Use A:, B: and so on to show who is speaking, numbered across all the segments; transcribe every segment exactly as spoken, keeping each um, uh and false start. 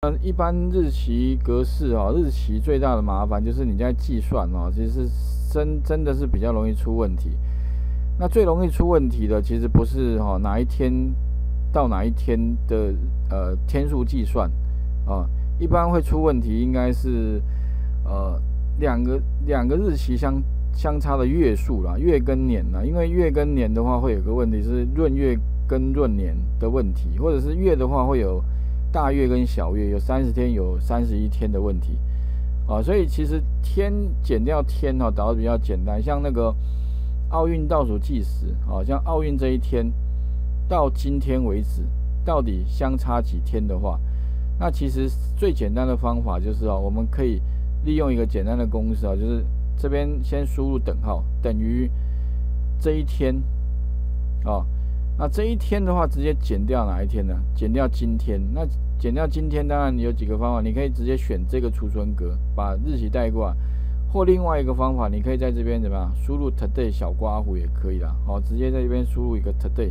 A: 呃，一般日期格式哦，日期最大的麻烦就是你在计算哦，其实真真的是比较容易出问题。那最容易出问题的，其实不是哦哪一天到哪一天的呃天数计算啊，一般会出问题应该是呃两个两个日期相相差的月数啦，月跟年啦，因为月跟年的话会有个问题是闰月跟闰年的问题，或者是月的话会有大月跟小月，有三十天有三十一天的问题啊，所以其实天减掉天哈、哦，导的比较简单，像那个奥运倒数计时啊，像奥运这一天到今天为止，到底相差几天的话，那其实最简单的方法就是啊，我们可以利用一个简单的公式啊，就是这边先输入等号，等于这一天啊。那这一天的话，直接减掉哪一天呢？减掉今天。那减掉今天，当然有几个方法，你可以直接选这个储存格，把日期带过来，或另外一个方法，你可以在这边怎么样输入 today 小刮胡也可以啦。好，直接在这边输入一个 today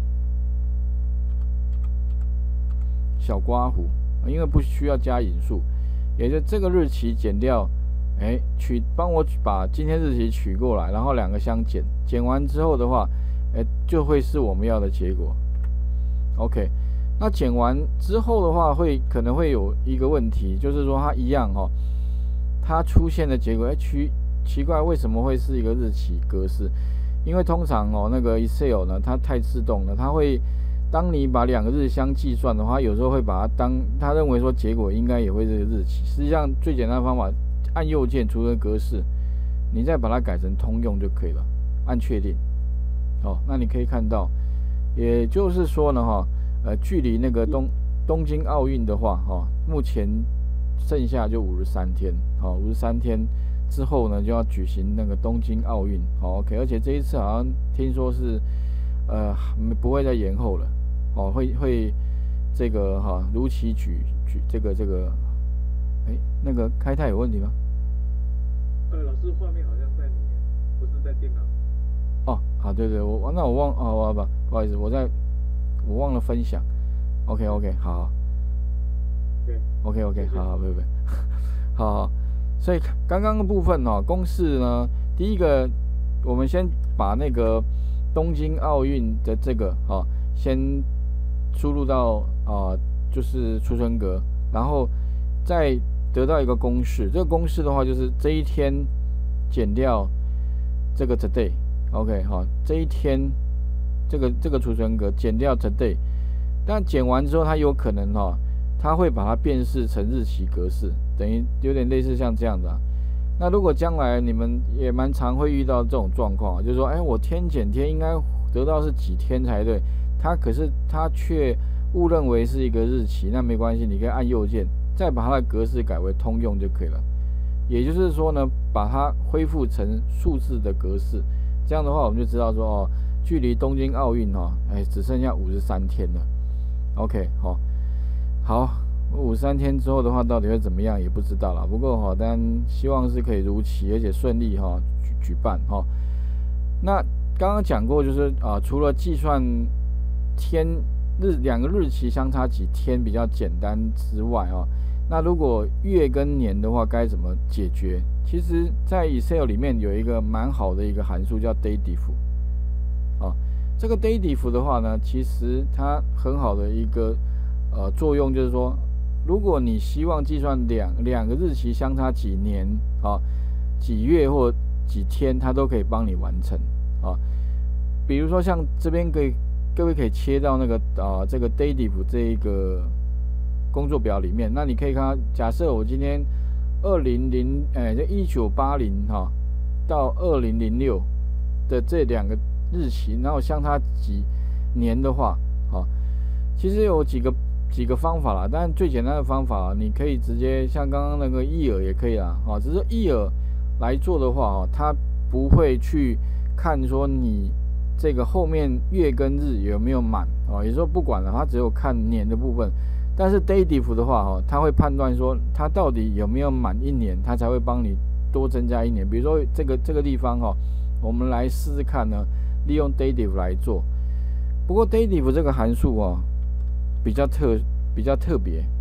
A: 小刮胡，因为不需要加引数，也就这个日期减掉，哎，取帮我把今天日期取过来，然后两个相减，减完之后的话。哎，就会是我们要的结果。OK， 那减完之后的话，会可能会有一个问题，就是说它一样哦，它出现的结果，哎，奇奇怪，为什么会是一个日期格式？因为通常哦，那个 Excel 呢，它太自动了，它会当你把两个日相计算的话，有时候会把它当它认为说结果应该也会这个日期。实际上最简单的方法，按右键储存格式，你再把它改成通用就可以了，按确定。哦，那你可以看到，也就是说呢，哈，呃，距离那个东东京奥运的话，哈，目前剩下就五十三天，好，五十三天之后呢，就要举行那个东京奥运，好 ，OK， 而且这一次好像听说是，呃，不会再延后了，哦，会会这个哈如期举举这个这个，哎，那个开太有问题吗？
B: 呃，老师，画面好像在里面，不是在电脑。
A: 哦，好，对对，我那我忘哦，不不好意思，我在我忘了分享。OK OK， 好好。OK OK， 好好，不不，好好。所以刚刚的部分哦，公式呢，第一个我们先把那个东京奥运的这个哦，先输入到啊、呃，就是储存格，然后再得到一个公式。这个公式的话，就是这一天减掉这个 today。OK， 好，这一天这个这个储存格减掉 today， 但减完之后，它有可能哈、哦，它会把它变式成日期格式，等于有点类似像这样的、啊。那如果将来你们也蛮常会遇到这种状况，就是说，哎，我天减天应该得到是几天才对，它可是它却误认为是一个日期，那没关系，你可以按右键再把它的格式改为通用就可以了。也就是说呢，把它恢复成数字的格式。这样的话，我们就知道说哦，距离东京奥运哦，哎，只剩下五十三天了。OK， 好、哦，好，五十三天之后的话，到底会怎么样也不知道了。不过哈、哦，当然希望是可以如期而且顺利哈、哦、举举办哈、哦。那刚刚讲过，就是啊、呃，除了计算天日两个日期相差几天比较简单之外啊、哦，那如果月跟年的话，该怎么解决？其实，在 Excel 里面有一个蛮好的一个函数叫 daydiff， 啊，这个 daydiff 的话呢，其实它很好的一个呃作用就是说，如果你希望计算两两个日期相差几年啊、几月或几天，它都可以帮你完成啊。比如说像这边可以各位可以切到那个啊这个 daydiff 这一个工作表里面，那你可以看到，假设我今天二零零哎，这一九八零哈到二零零六的这两个日期，然后相差几年的话，哈，其实有几个几个方法啦，但最简单的方法，你可以直接像刚刚那个 year 也可以啦，哈，只是 year 来做的话，哈，它不会去看说你这个后面月跟日有没有满，哦，也就是说不管了，它只有看年的部分。但是 daydiff 的话，哈，它会判断说它到底有没有满一年，它才会帮你多增加一年。比如说这个这个地方，哈，我们来试试看呢，利用 daydiff 来做。不过 daydiff 这个函数啊，比较特比较特别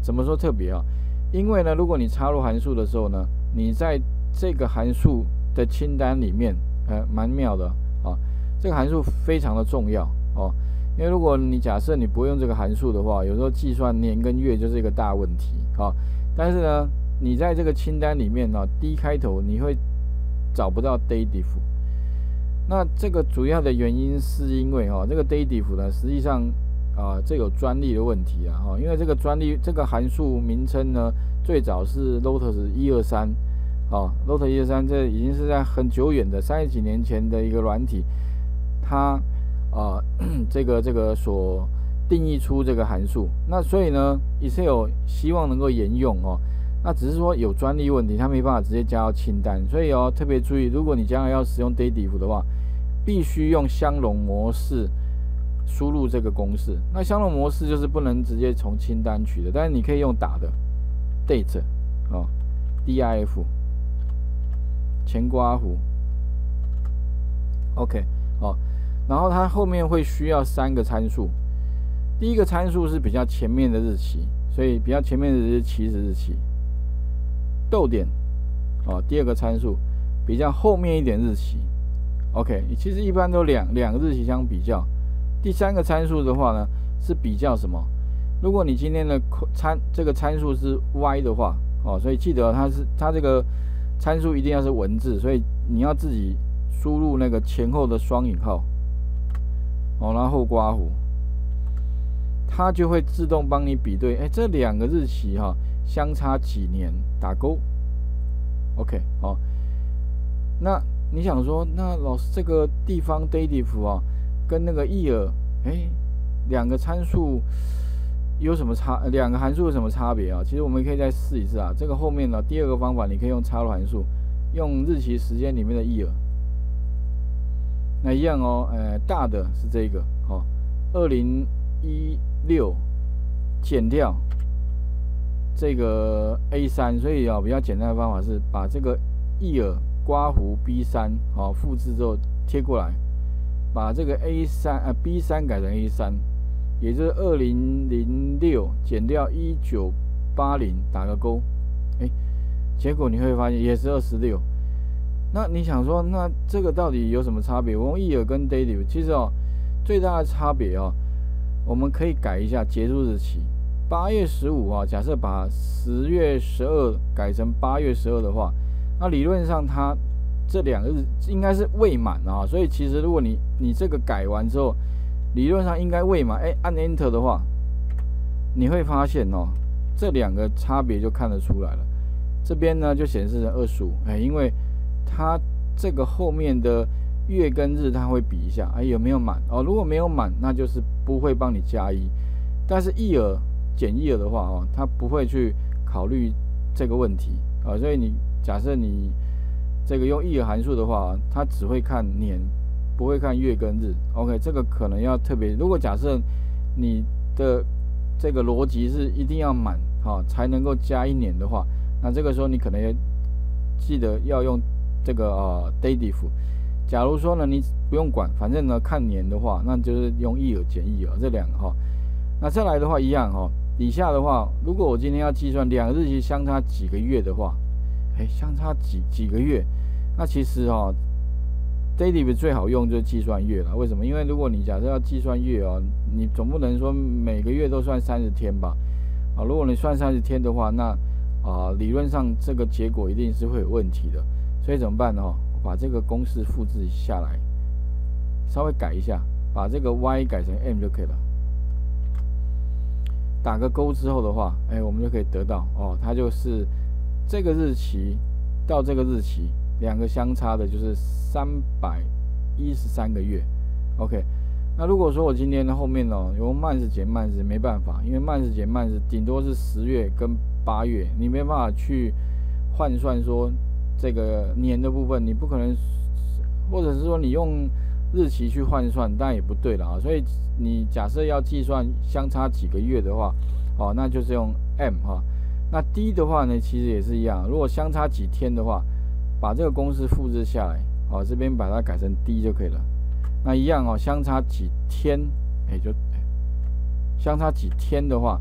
A: 怎么说特别啊？因为呢，如果你插入函数的时候呢，你在这个函数的清单里面，呃，蛮妙的啊。这个函数非常的重要哦，因为如果你假设你不用这个函数的话，有时候计算年跟月就是一个大问题啊。但是呢，你在这个清单里面呢、啊、，D 开头你会找不到 dative。那这个主要的原因是因为哈、啊，这个 dative 呢，实际上啊，这有专利的问题啊哈，因为这个专利这个函数名称呢，最早是 Lotus 一二三，啊 ，Lotus 一二三这已经是在很久远的三十几年前的一个软体，它啊这个这个所定义出这个函数，那所以呢 ，Excel 希望能够沿用哦，那只是说有专利问题，它没办法直接加到清单，所以哦特别注意，如果你将来要使用 dative 的话，必须用相容模式输入这个公式。那相容模式就是不能直接从清单取的，但是你可以用打的 date 哦 ，diff 前括弧 ，OK 哦，然后它后面会需要三个参数。第一个参数是比较前面的日期，所以比较前面的日期是日期，逗点哦。第二个参数比较后面一点日期 ，OK， 其实一般都两两个日期相比较。第三个参数的话呢，是比较什么？如果你今天的参这个参数是 y 的话，哦，所以记得它是它这个参数一定要是文字，所以你要自己输入那个前后的双引号，哦，然后后括弧。它就会自动帮你比对，哎，这两个日期哈、啊、相差几年，打勾 ，OK， 好。那你想说，那老师这个地方 dative 啊，跟那个 year， 哎，两个参数有什么差？两个函数有什么差别啊？其实我们可以再试一次啊。这个后面呢，第二个方法你可以用插入函数，用日期时间里面的 year， 那一样哦，呃，大的是这个，哦，二零一六减掉这个 A 三，所以啊，比较简单的方法是把这个 year 刮弧 B 三，好，复制之后贴过来，把这个 A 三啊 B 三改成 A 三，也就是二零零六减掉一九八零，打个勾，哎，结果你会发现也是二十六。那你想说，那这个到底有什么差别？我用 year 跟 dative， 其实哦，最大的差别哦。我们可以改一下结束日期，八月十五啊。假设把十月十二改成八月十二的话，那理论上它这两个日应该是未满啊。所以其实如果你你这个改完之后，理论上应该未满，哎，按 Enter 的话，你会发现哦，这两个差别就看得出来了。这边呢就显示成二十五，哎，因为它这个后面的月跟日它会比一下，哎，有没有满哦？如果没有满，那就是不会帮你加一。但是 year 减 year 的话哦，它不会去考虑这个问题啊。所以你假设你这个用 year 函数的话，它只会看年，不会看月跟日。OK， 这个可能要特别。如果假设你的这个逻辑是一定要满哈、哦、才能够加一年的话，那这个时候你可能也记得要用这个呃 dative。假如说呢，你不用管，反正呢看年的话，那就是用 year 减 year 这两个哈。那再来的话一样哈，底下的话，如果我今天要计算两个日期相差几个月的话，哎，相差几几个月，那其实哈 ，dative 最好用就是计算月了。为什么？因为如果你假设要计算月哦，你总不能说每个月都算三十天吧？啊，如果你算三十天的话，那啊理论上这个结果一定是会有问题的。所以怎么办呢？把这个公式复制下来，稍微改一下，把这个 y 改成 m 就可以了。打个勾之后的话，哎，我们就可以得到哦，它就是这个日期到这个日期两个相差的就是三百一十三个月。OK， 那如果说我今天的后面呢、哦、用慢式减慢式，没办法，因为慢式减慢式顶多是十月跟八月，你没办法去换算说。这个年的部分你不可能，或者是说你用日期去换算，当然也不对了啊。所以你假设要计算相差几个月的话，哦，那就是用 m 哈。那 d 的话呢，其实也是一样，如果相差几天的话，把这个公式复制下来，哦，这边把它改成 d 就可以了。那一样哦，相差几天，哎，就相差几天的话，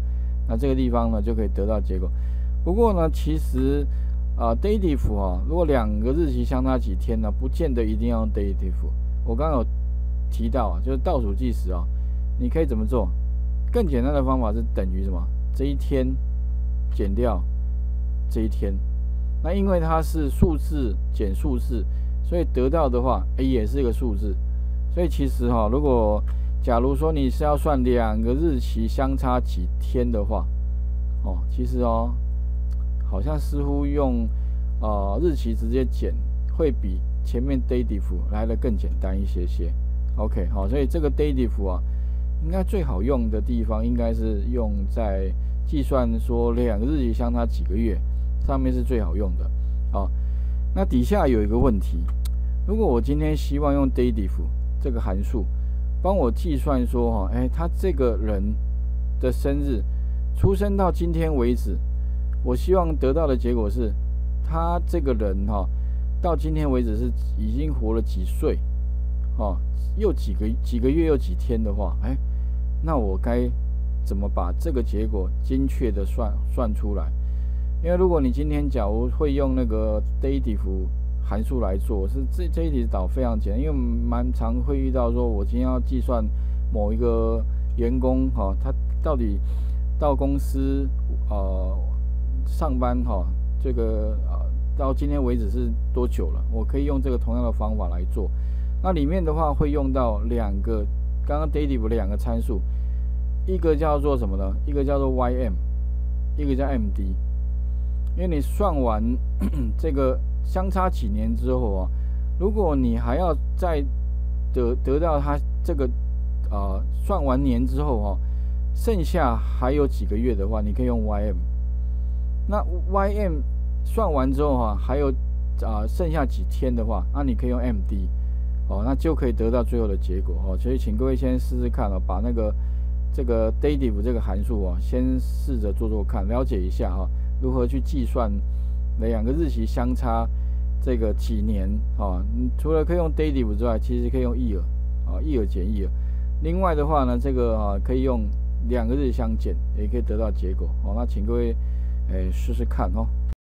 A: 那这个地方呢就可以得到结果。不过呢，其实啊、呃、dative 啊，如果两个日期相差几天呢，不见得一定要用 dative。我刚刚有提到啊，就是倒数计时啊，你可以怎么做？更简单的方法是等于什么？这一天减掉这一天。那因为它是数字减数字，所以得到的话，诶也是一个数字。所以其实哈、哦，如果假如说你是要算两个日期相差几天的话，哦，其实哦，好像似乎用呃日期直接减，会比前面 dative 来的更简单一些些。OK， 好，所以这个 dative 啊，应该最好用的地方应该是用在计算说两个日期相差几个月。上面是最好用的，好，那底下有一个问题，如果我今天希望用 dative 这个函数帮我计算说哈，哎，他这个人的生日，出生到今天为止，我希望得到的结果是，他这个人哈，到今天为止是已经活了几岁，哦，又几个几个月又几天的话，哎，那我该怎么把这个结果精确的算算出来？因为如果你今天假如会用那个 dative 函数来做，是这这一题导非常简单，因为蛮常会遇到说，我今天要计算某一个员工哈、哦，他到底到公司呃上班哈、哦，这个呃到今天为止是多久了？我可以用这个同样的方法来做。那里面的话会用到两个，刚刚 dative 两个参数，一个叫做什么呢？一个叫做 Y M， 一个叫 M D。因为你算完这个相差几年之后啊，如果你还要再得得到它这个呃算完年之后啊，剩下还有几个月的话，你可以用 Y M。那 Y M 算完之后啊，还有啊、呃、剩下几天的话，那你可以用 M D， 哦，那就可以得到最后的结果哦。所以请各位先试试看哦，把那个这个 dative 这个函数啊，先试着做做看，了解一下哈、哦。如何去计算两个日期相差这个几年啊？除了可以用 dative 之外，其实可以用 year 啊 ，year 减 year。另外的话呢，这个啊可以用两个日相减，也可以得到结果。好，那请各位诶试试看哦。